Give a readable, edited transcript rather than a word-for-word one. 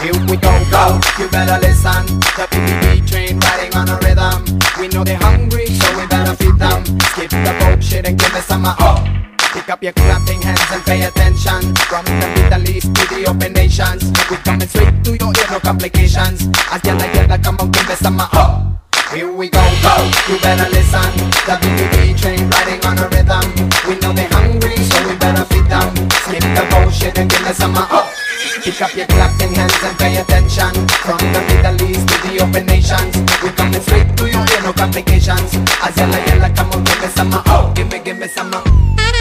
Here we go, go, you better listen. The BBB train riding on a rhythm. We know they're hungry, so we better feed them. Skip the bullshit and give me some Pick up your clapping hands and pay attention. From the Middle East to the open nations, we coming straight to your ear, no complications. As yalla, come on, give me some Here we go, go, you better listen. The BBB train riding on a rhythm. We know they're hungry, so we better feed them. Skip the bullshit and give me some Pick up your clapping hands and pay attention. From the Middle East to the open nations, we coming straight to your ear, no complications. As yalla, come on, give me some give me some